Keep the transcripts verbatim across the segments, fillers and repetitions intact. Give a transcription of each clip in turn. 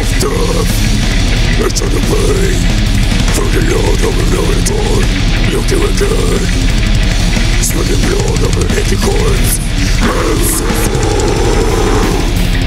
death, eternal pain. From the Lord of the living torn, look to again. Smell the blood of an empty corpse, and so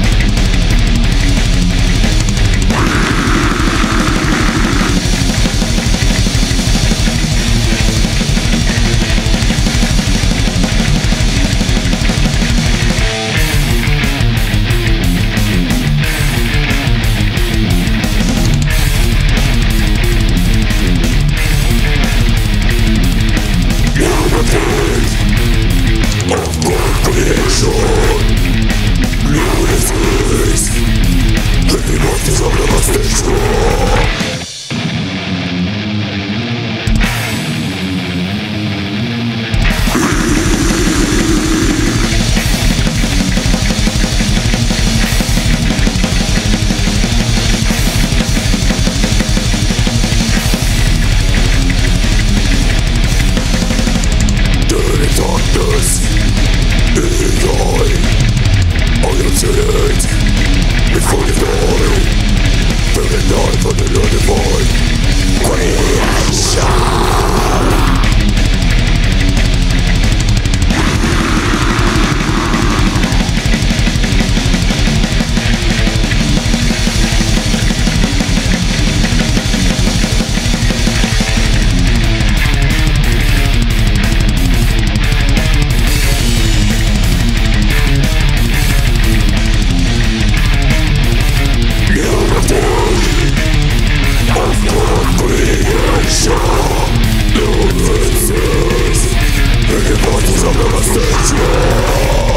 before the dawn, till the night of the Lunatic creation. The voices of devastation.